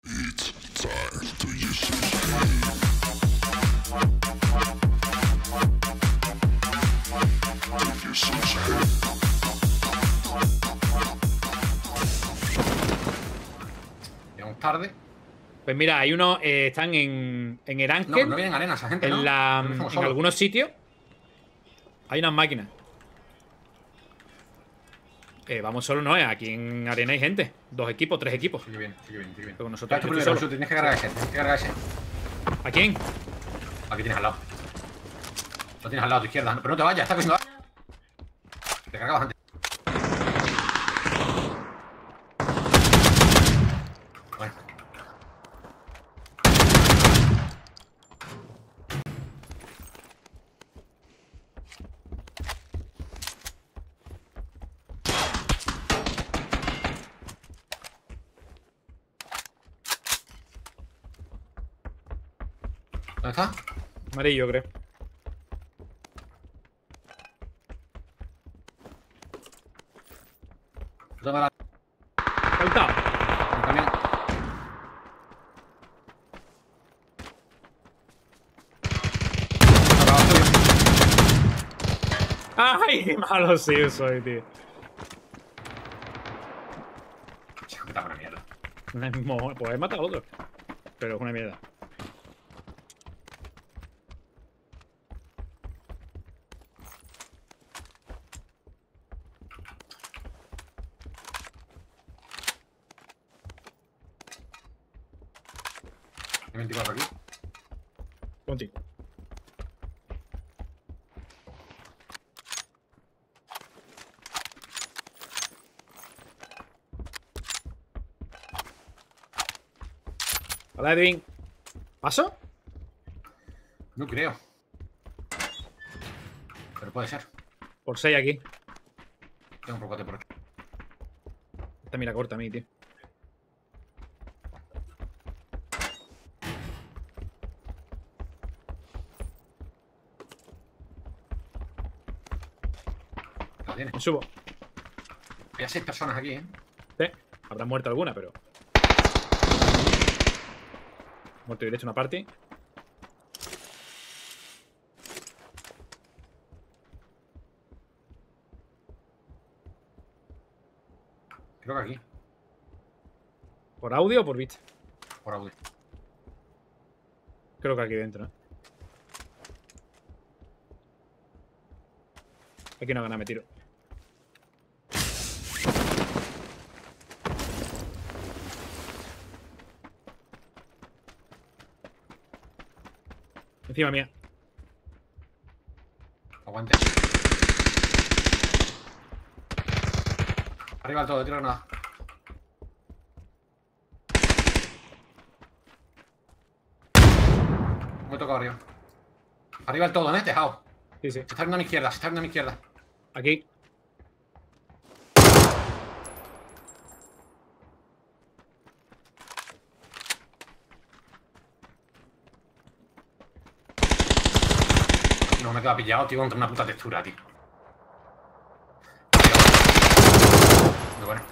Llegamos tarde. Pues mira, hay unos. Están en Eranken. No, no vienen arena esa gente, ¿no? En algunos sitios. Hay unas máquinas. Vamos solo, no, aquí en arena hay gente. 2 equipos, 3 equipos. Sigue bien, sigue bien, sigue bien. Pero nosotros Esto primero, tienes que cargar ese, tienes que cargar ese. ¿A quién? Aquí tienes al lado. Lo tienes al lado a tu izquierda. Pero no te vayas, está cogiendo. Te cargabas antes. Bueno. ¿Dónde está? Amarillo, creo. Toma la... Falta. el camión. ¡Ay, qué malo sí soy, tío! Chico, que está una mierda. Pues he matado a otro. Pero es una mierda. Hay 24 aquí. Contigo. Hola, Edwin. ¿Paso? No creo. Pero puede ser. Por 6 aquí. Tengo un poco por aquí. Esta mira corta a mí, tío. Lo tienes. Me subo. Hay 6 personas aquí, ¿eh? Sí. Habrá muerto alguna, pero. Muerto directo una parte. Creo que aquí. ¿Por audio o por bit? Por audio. Creo que aquí dentro, ¿eh? Aquí no gana, me tiro. Encima mía. Aguante. Arriba del todo, tiro nada. Me he tocado arriba. Arriba del todo, ¿eh? Tejado. Sí, sí. Se está viendo a mi izquierda, se está viendo a mi izquierda. Aquí. No me queda pillado, tío, contra una puta textura, tío. Muy bueno.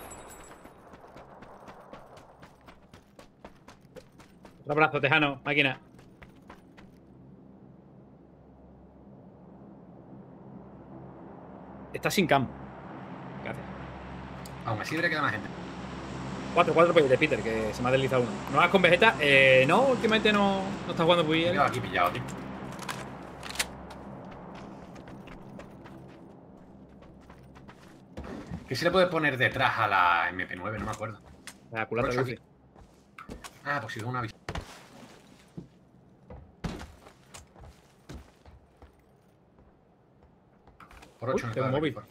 Otro brazo, tejano, máquina. Está sin cam. Gracias. Aún así debería quedar más gente. 4 pues de Peter, que se me ha deslizado uno. ¿No vas con Vegeta? No, últimamente no está jugando muy Me he bien. quedado aquí pillado, tío. ¿Qué se le puede poner detrás a la MP9? No me acuerdo. La culata Por Lucy. aquí. Ah, pues si es una visión. Por 8 Uy, me tengo queda un móvil. fuera.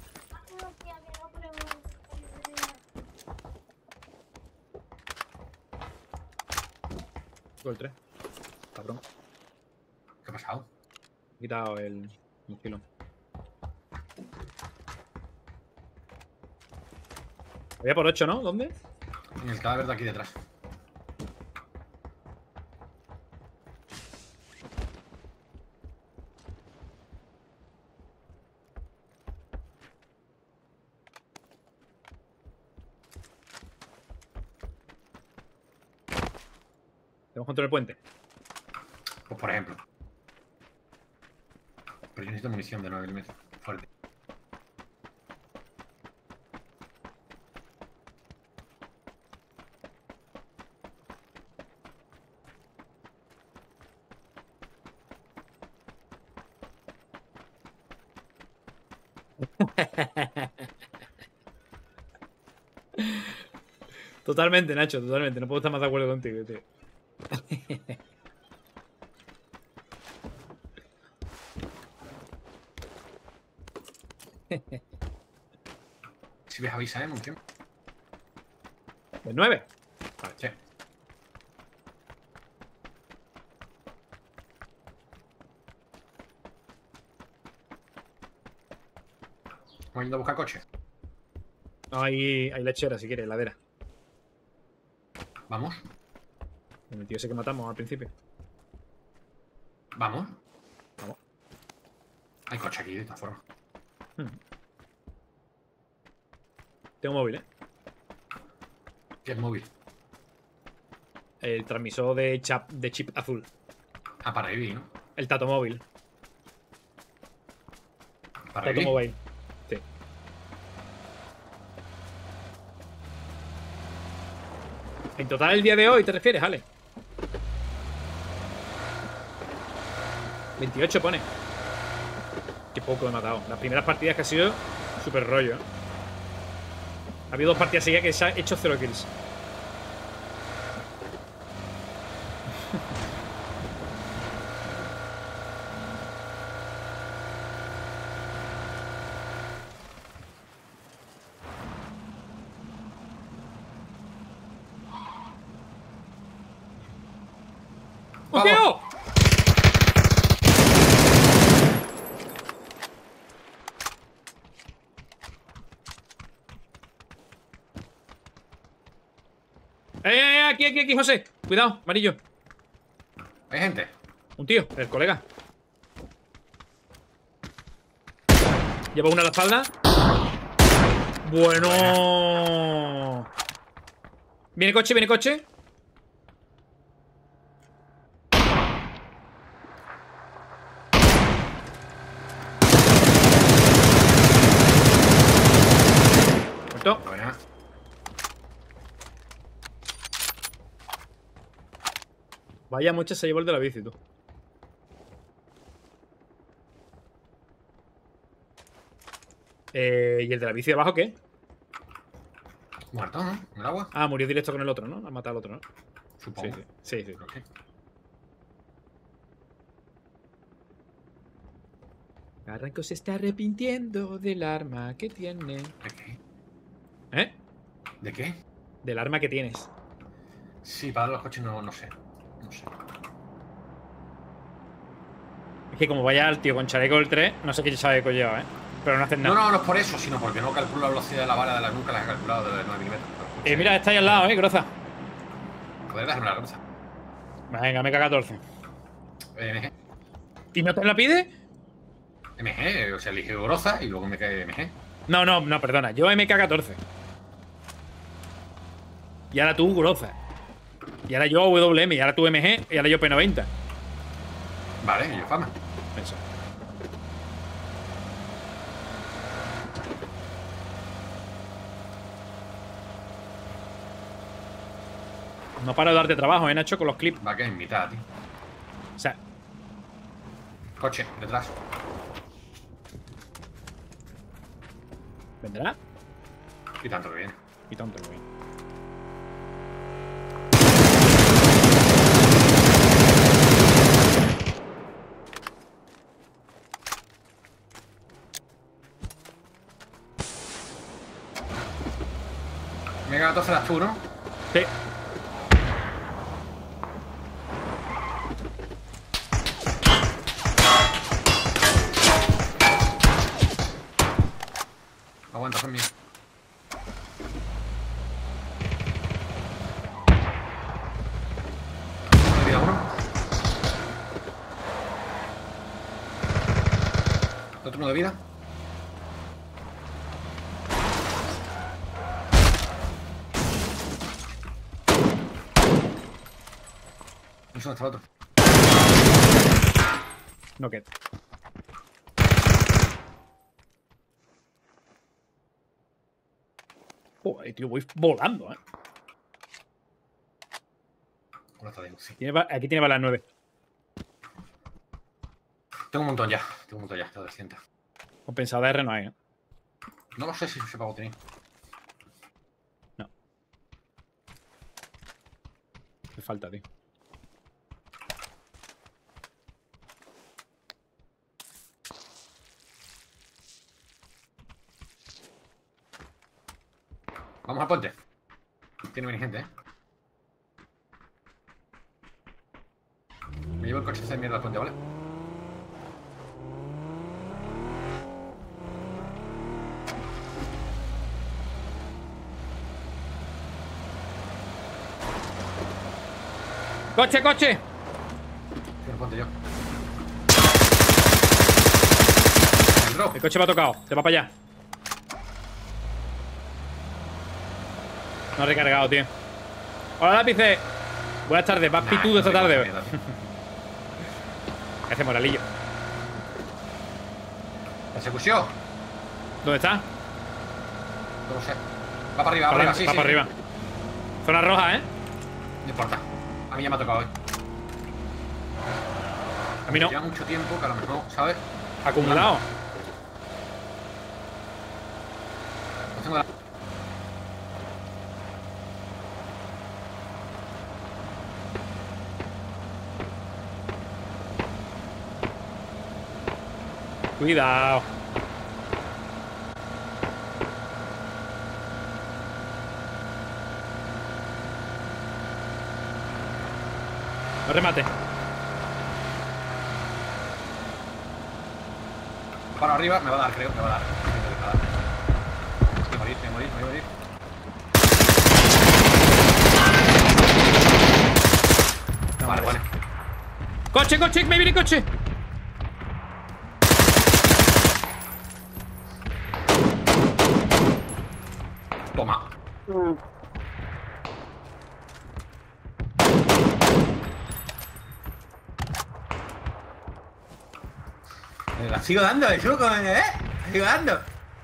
Gol 3. Cabrón. ¿Qué ha pasado? He quitado el kilo. Había por 8, ¿no? ¿Dónde? En el cadáver de aquí detrás. Tenemos control del puente. Pues por ejemplo. Pero yo necesito munición de 9 milímetros. Fuerte. Totalmente, Nacho, totalmente. No puedo estar más de acuerdo contigo, tío. Si ves, avisa, munición. ¿El 9? Vale, che. Vamos yendo a buscar coche. No, hay lechera, si quieres, heladera. Vamos. El tío ese que matamos al principio. Vamos. Vamos. Hay coche aquí, de esta forma. Tengo móvil, ¿eh? ¿Qué es móvil? El transmisor de chip azul. Ah, para vivir, ¿no? El Tato móvil. Para Tato vivir. Mobile. Sí. En total el día de hoy, ¿te refieres, Ale? 28 pone. Qué poco he matado. Las primeras partidas que ha sido súper rollo, ¿eh? Ha habido 2 partidas seguidas que se ha hecho 0 kills. ¡Oh, tío! Aquí, José. Cuidado, amarillo. Hay gente. Un tío, el colega. Lleva una a la espalda. Bueno. Viene coche, viene coche. Muerto. Buena. Vaya mucha se llevó el de la bici, tú. ¿Y el de la bici de abajo qué? Muerto, ¿no? En el agua. Ah, murió directo con el otro, ¿no? Ha matado al otro, ¿no? Supongo. Sí. Creo que. Arranco se está arrepintiendo del arma que tiene. ¿De qué? ¿Eh? ¿De qué? Del arma que tienes. Sí, para los coches no sé. No sé. Es que como vaya el tío con chaleco del 3, no sé qué chaleco lleva, ¿eh? Pero no hacen nada. No es por eso, sino porque no calculo la velocidad de la bala de la nuca, la he calculado de 9 milímetros. Mira, está ahí al lado, Groza. Joder, déjame la grosa. Venga, MK14. MG. ¿Y no te la pide? MG, o sea, elige grosa y luego me cae MG. No, perdona. Yo MK14. Y ahora tú, Groza. Y ahora yo WM, y ahora tú MG, y ahora yo P90. Vale, y yo fama. Eso. No paro de darte trabajo, Nacho, con los clips. Va que en mitad, tío. O sea, Coche, detrás. ¿vendrá? Y tanto que viene. Y tonto, güey. Mega 12 las tú, ¿no? Sí. Aguanta, son míos. ¿Me vida uno? ¿Otro uno de vida? No sé dónde está el otro. No queda. Joder, tío, voy volando, ¿eh? ¿Dónde está Diego? Sí. Aquí tiene balas 9. Tengo un montón ya. Tengo un montón ya. Tengo 300. Compensado de R no hay, ¿eh? No lo sé si se pagó tenía. No. Me falta, tío. Vamos al puente. Tiene venir gente, Me llevo el coche de mierda al puente, ¿vale? ¡Coche, coche! Estoy en el puente yo. El drop. El coche me ha tocado. Te va para allá. No ha recargado, tío. Hola, lápices. Buenas tardes. ¿Vas pitudo esta tarde? ¿Qué hacemos, Moralillo? ¿Persecución? ¿Dónde está? No lo sé. Va para arriba, va para arriba, sí, va sí. para arriba. Zona roja, ¿eh? No importa. A mí ya me ha tocado hoy. A mí no. Lleva mucho tiempo que a lo mejor, ¿sabes? Acumulado. No tengo la... Cuidado. No remate. Para arriba, me va a dar, creo, me va a dar. Me va a dar. Voy a morir, voy a morir, voy a morir. No, vale, vale. ¡Coche, coche! ¡Me viene coche! Toma. La sigo dando, Chuco, ¿eh? La sigo dando.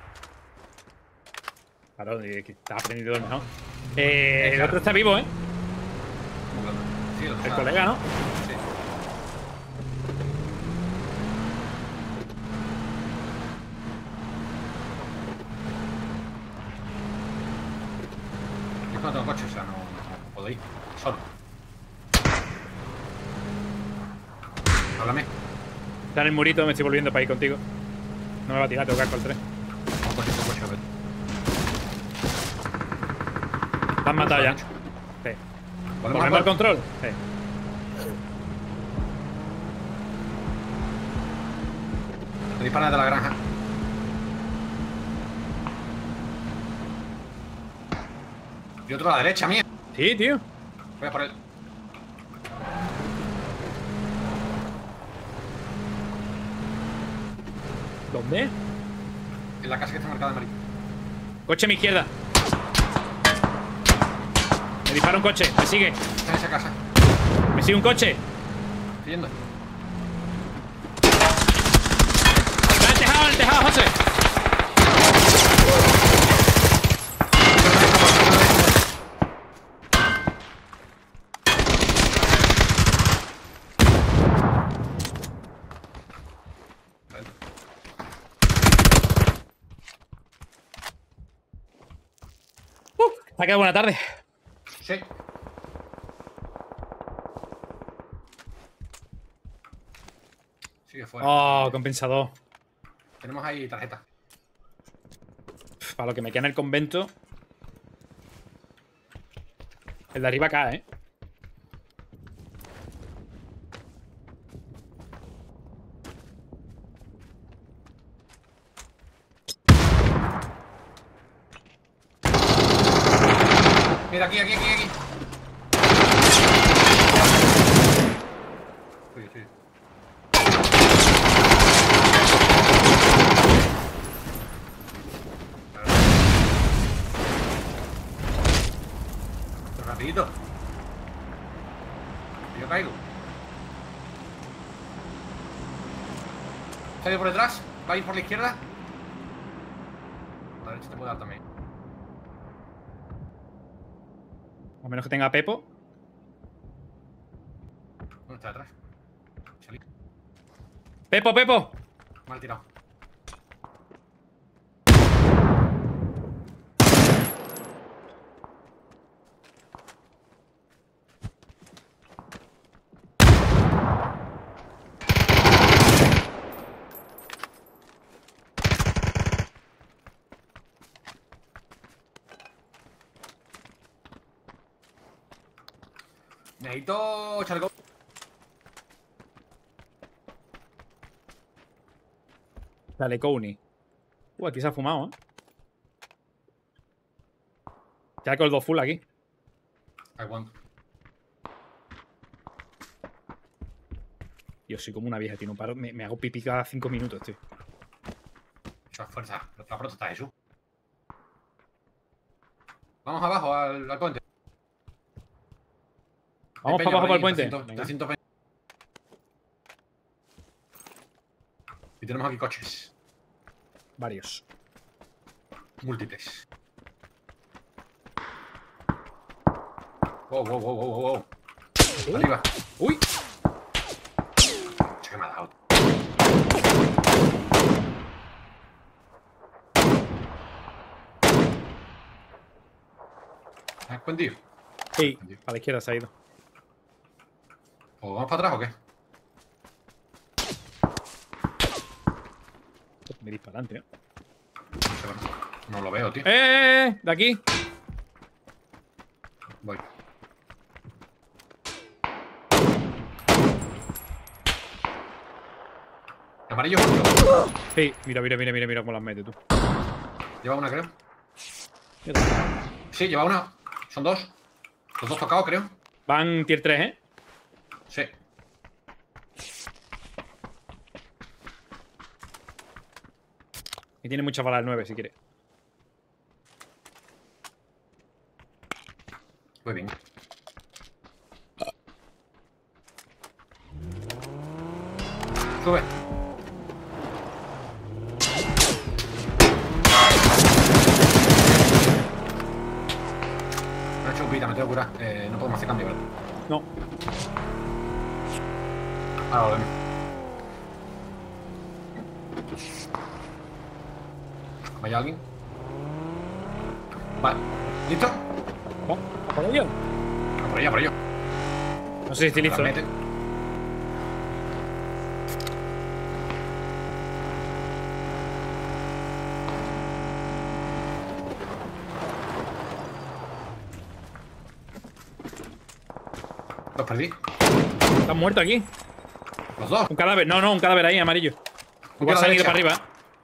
Claro, que está aprendido el mejor. El otro está vivo, ¿eh? Sí, El colega, ¿no? Sí. Yo no tengo coche, o sea, no puedo ir. Solo. Háblame. Está en el murito, me estoy volviendo para ir contigo. No me va a tirar, tengo casco al 3. Tengo coche, a ver. Te han matado ya. Sí. ¿Volvemos al control? Sí. Me disparan de la granja. Y otro a la derecha, mía. Sí, tío. Voy a por él. ¿Dónde? En la casa que está marcada de amarillo. Coche a mi izquierda. Me dispara un coche, me sigue. Está en esa casa. Me sigue un coche. Estoy yendo. Está en el tejado, José. ¿Te ha quedado buena tarde? Sí. Sigue fuera. Oh, compensador. Tenemos ahí tarjeta. Para lo que me queda en el convento. El de arriba cae, ¿eh? Mira, aquí. Sí. Rapidito. Yo caigo. ¿Se ha ido por detrás? ¿Va a ir por la izquierda? A la derecha te puedo dar también. A menos que tenga Pepo. ¿Dónde está detrás? Salí. ¡Pepo, Pepo! Mal tirado. Necesito chaleco. Dale, Couney. Aquí se ha fumado, ¿eh? Ya con el 2 full aquí. Aguanto. Yo soy como una vieja, tío. No paro. Me hago pipí cada 5 minutos, tío. Eso es fuerza. La pronto está Jesús. Vamos abajo al puente. Vamos para abajo para el puente. 320. Y tenemos aquí coches. Varios. Múltiples. Wow. Arriba. ¡Uy! ¿Qué me ha dado? ¿Has escondido? Sí, a la izquierda se ha ido. ¿O vamos para atrás o qué? Me disparan, tío. No lo veo, tío. De aquí. Voy. Amarillo justo. Sí, mira cómo las mete tú. Lleva una, creo. Sí, lleva una. Son dos. Los dos tocados, creo. Van tier 3, ¿eh? Sí. Y tiene muchas balas 9 si quiere. Muy bien. Sube. Me he hecho un pita, me tengo que curar. No podemos hacer cambio, ¿verdad? No. Ahora lo vemos. ¿Hay alguien? Vale. ¿Listo? ¿A por ello? Por ello. No sé si estoy listo. Mete. Los perdí. Están muertos aquí. Los dos. Un cadáver. No, un cadáver ahí, amarillo. Igual se han ido para arriba.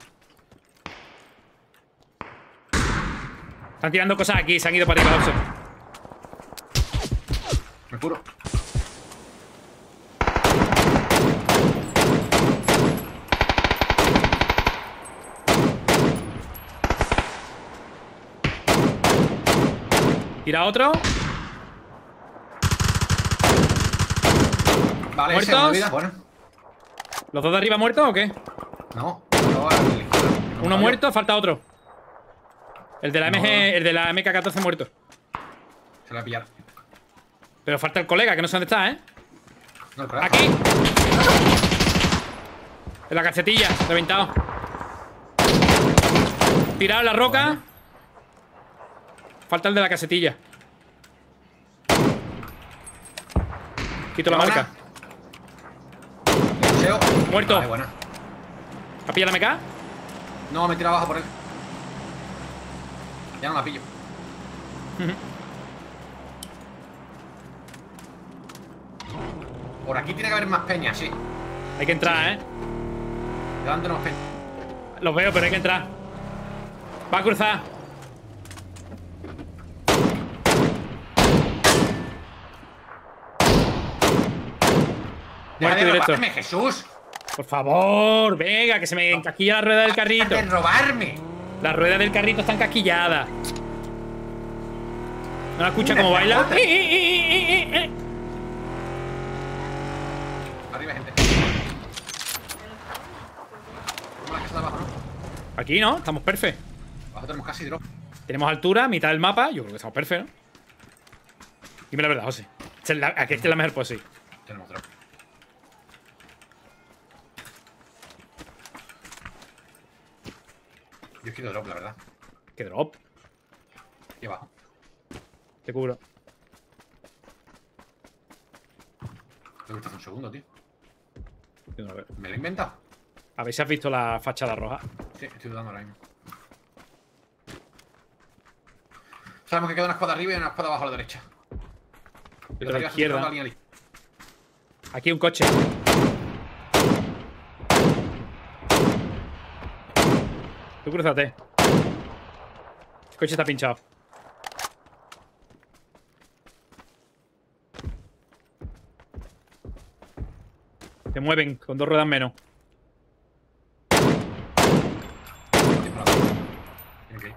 Están tirando cosas aquí, se han ido para arriba, Oxo. Me curo. Tira otro. Vale, ¿Muertos? ese, una vida. Bueno. ¿Los dos de arriba muertos o qué? No, no, a la izquierda. Uno muerto, falta otro. El de la MG, el de la MK14 muerto. Se lo voy a pillar. Pero falta el colega, que no sé dónde está, ¿eh? No, el colega. Aquí. En la cacetilla, reventado. Tirado en la roca. Bueno. Falta el de la casetilla. Quito la marca. El museo. Muerto. Vale, buena. ¿Has pillado la MK? No, me he tirado abajo por él. Ya no la pillo. Por aquí tiene que haber más peñas, sí. Hay que entrar, ¿eh? Delante no más peñas. Los veo, pero hay que entrar. Va a cruzar. Deja de Muerto directo. robarme, Jesús. Por favor, venga, que se me encasquilla la rueda del carrito. Deja de robarme. La rueda del carrito está encasquillada. ¿No la escucha cómo baila? Aquí, ¿no? Estamos perfectos. Abajo tenemos casi drop. Tenemos altura, mitad del mapa. Yo creo que estamos perfectos, ¿no? Dime la verdad, José. Aquí esta es la mejor pose. Tenemos drop. Yo quiero drop, la verdad. ¿Qué drop? Aquí abajo. Te cubro. Tengo que estar un segundo, tío. A ver. ¿Me lo he inventado? A ver si has visto la fachada roja. Sí, estoy dudando ahora mismo. Sabemos que queda una espada arriba y una espada abajo a la derecha. Yo a la izquierda. La línea. Aquí un coche. Tú cruzate. El coche está pinchado. Se mueven con 2 ruedas menos. Tiene que ir.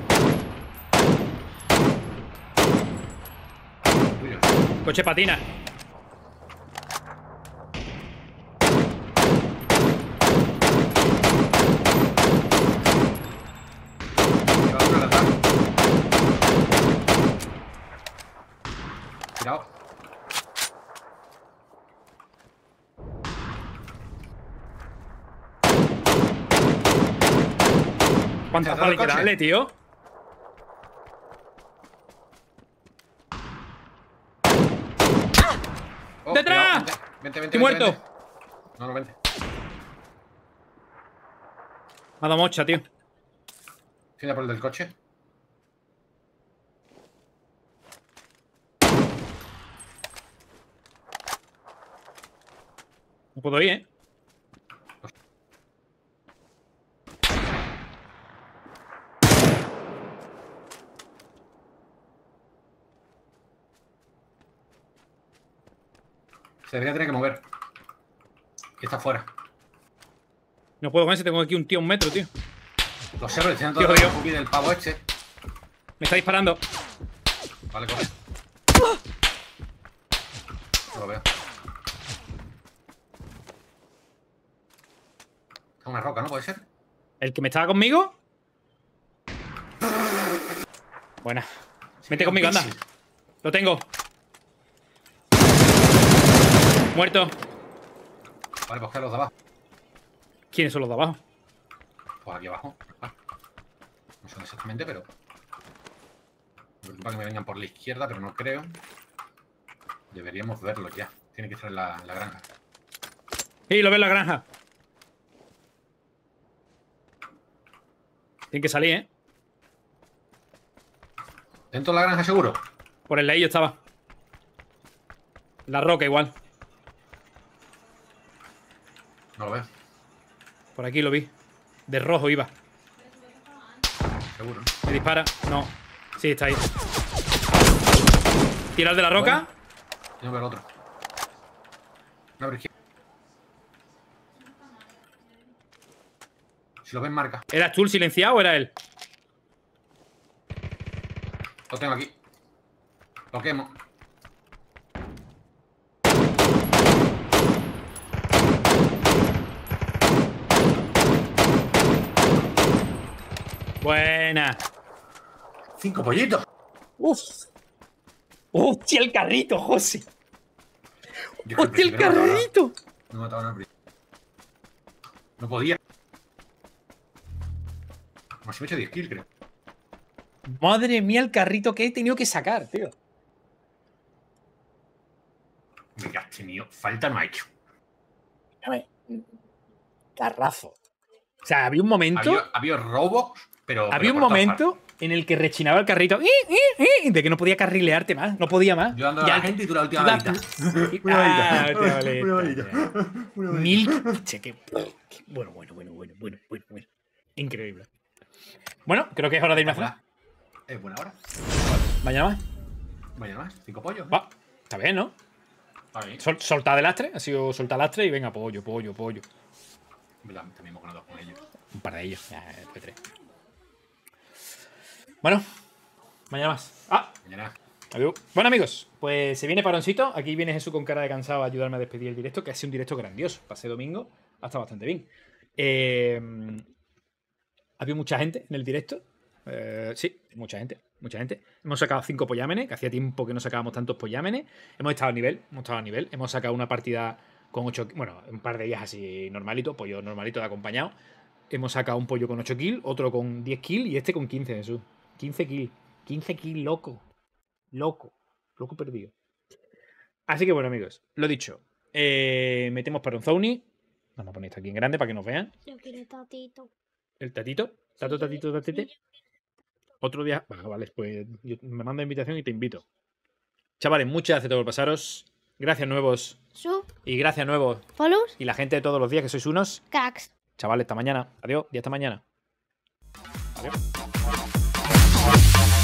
Coche patina. Cuidado. ¿Cuántas balas hay que darle, tío? Oh, ¡Detrás! cuidado, vente, Estoy muerto. vente. No, vente. Me ha dado mocha, tío. Tiene por el del coche. No puedo ir, ¿eh? Se debería tener que mover. Y está fuera. No puedo con ese, tengo aquí un tío a 1 metro, tío. Lo sé, pero estoy Tío, todo tío. el cookie del pavo este. Me está disparando. Vale, coge. No lo veo. Es una roca, ¿no? ¿Puede ser? ¿El que me estaba conmigo? Buena. Vete conmigo, anda. Lo tengo. Muerto. Vale, pues que los de abajo. ¿Quiénes son los de abajo? Pues aquí abajo. Ah. No sé exactamente, pero... Me preocupa que me vengan por la izquierda, pero no creo. Deberíamos verlos ya. Tiene que estar en la granja. Sí, lo veo en la granja. Tienen que salir, ¿eh? ¿Dentro de la granja seguro? Por el ley yo estaba. La roca igual. No lo veo. Por aquí lo vi. De rojo iba. Seguro. Me dispara. No. Sí, está ahí. Tirar de la roca. Bueno, yo veo el otro. No, pero izquierda. Si lo ven, marca. ¿Eras tú el silenciado o era él? Lo tengo aquí. Lo quemo. Buena. 5 pollitos. Uf. ¡Hostia, el carrito, José! Yo creo que ¡Hostia, el sí, pero no mataba nada. carrito! No mataba nada. No podía. Más 8 10 kills, creo. Madre mía, el carrito que he tenido que sacar, tío. Mira, este mío, falta no ha hecho. Carrazo. O sea, había un momento. Había robos, pero. Había un por todas momento en el que rechinaba el carrito. De que no podía carrilearte más. No podía más. partes. Yo ando a la gente y tú la última iba- balita. Ah, última balita. Una balita. Una balita. 1000. Che, bueno. Increíble. Bueno, creo que es hora de irme a cenar. Es buena hora. Mañana más. Mañana más. 5 pollos. Va. Está bien, ¿no? Está bien. Soltar de lastre. Ha sido soltar lastre y venga, pollo. También hemos ganado con ellos. Un par de ellos. Ya, después 3. Bueno, mañana más. Mañana. Adiós. Bueno, amigos, pues se viene paroncito. Aquí viene Jesús con cara de cansado a ayudarme a despedir el directo, que ha sido un directo grandioso. Pasé domingo, ha estado bastante bien. Ha habido mucha gente en el directo. Sí, mucha gente. Hemos sacado 5 pollámenes, que hacía tiempo que no sacábamos tantos pollámenes. Hemos estado a nivel. Hemos sacado una partida con 8. Bueno, un par de ellas así normalito, pollo normalito de acompañado. Hemos sacado un pollo con 8 kills, otro con 10 kills y este con 15, Jesús. 15 kills. 15 kills, loco. Loco perdido. Así que bueno, amigos, lo dicho. Metemos para un Zowny. Vamos a poner esto aquí en grande para que nos vean. Yo quiero tatito. El tatito. Tatite. Otro día. Vale, pues me manda invitación y te invito. Chavales, muchas gracias a todos por pasaros. Gracias nuevos. Y gracias nuevos. Follows. Y la gente de todos los días que sois unos Cracks. chavales, hasta mañana. Adiós y hasta mañana. Adiós.